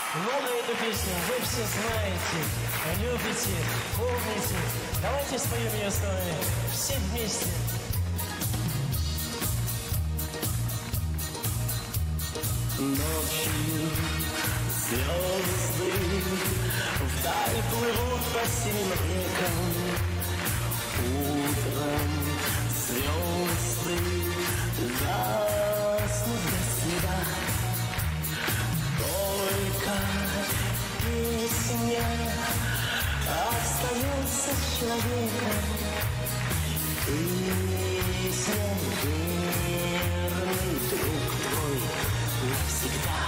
Ну, а эту песню вы все знаете, любите, помните. Давайте споем ее с вами все вместе. Ночью звезды вдаль плывут по синим рекам. Утром звезды гаснут без следа. Только песня остается с человеком. Песня верный друг твой навсегда.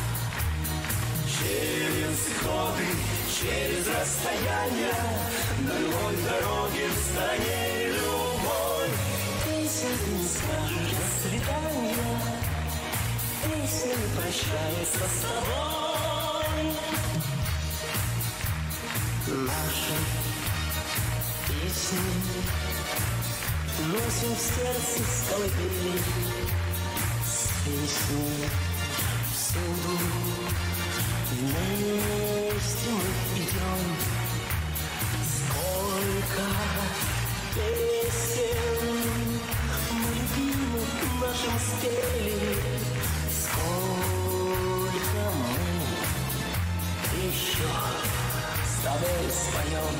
Через годы, через расстояние, на любой дороге в стране любовь. Песня не скажешь до свидания, песня не прощается с тобой. Наши песни носим в сердце с колыбели, с песней всюду вместе мы идем. Сколько песен мы любимым нашим спели, сколько мы еще с тобой споем.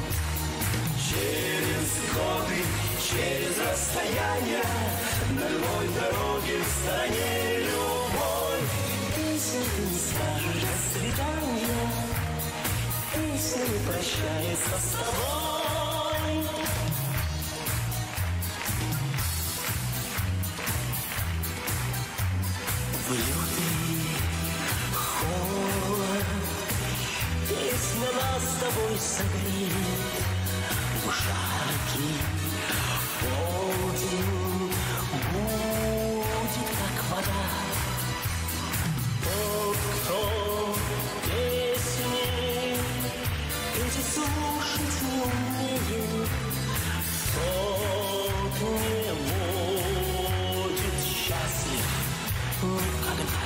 Через годы, через расстояние, на любой дороге в стороне любовь. Песня ты не скажешь до свидания, песня не прощается с тобой. В лютый холод песня нас с тобой согреет. В жаркий полдень будет как вода. Тот, кто песни эти слушать не умеет, тот не будет счастлив никогда.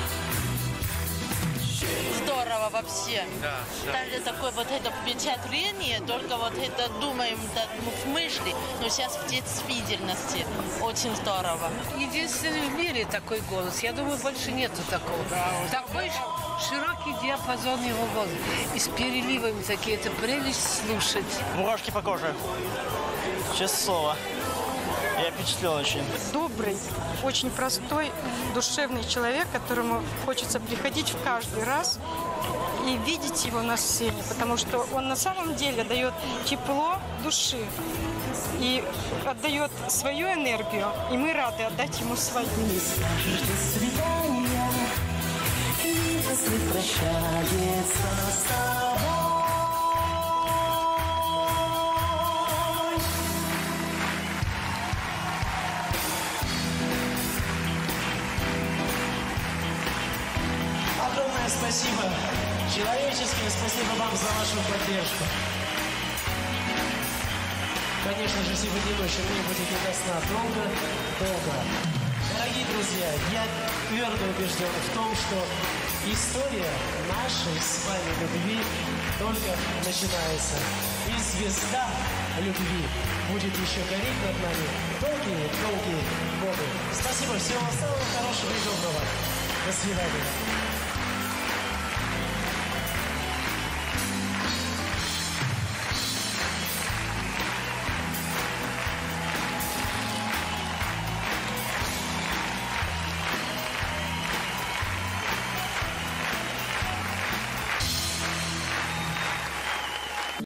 Здорово вообще. Да. Дали такое вот это впечатление, только вот это думаем в мысли, но сейчас в действительности. Очень здорово. Единственный в мире такой голос. Я думаю, больше нету такого. Такой широкий диапазон его голоса. И с переливами такие, это прелесть слушать. Мурашки по коже. Честное слово. Я впечатлен очень. Добрый, очень простой, душевный человек, которому хочется приходить в каждый раз и видеть его на сцене, потому что он на самом деле дает тепло души и отдает свою энергию, и мы рады отдать ему свою. Не скажешь до свидания, если прощается с тобой. Огромное спасибо, человеческое спасибо вам за вашу поддержку. Конечно же, сегодня ночью мне будет не до сна долго. Дорогие друзья, я твердо убежден в том, что история нашей с вами любви только начинается. И звезда любви будет еще гореть над нами долгие годы. Спасибо, всего самого хорошего и доброго. До свидания.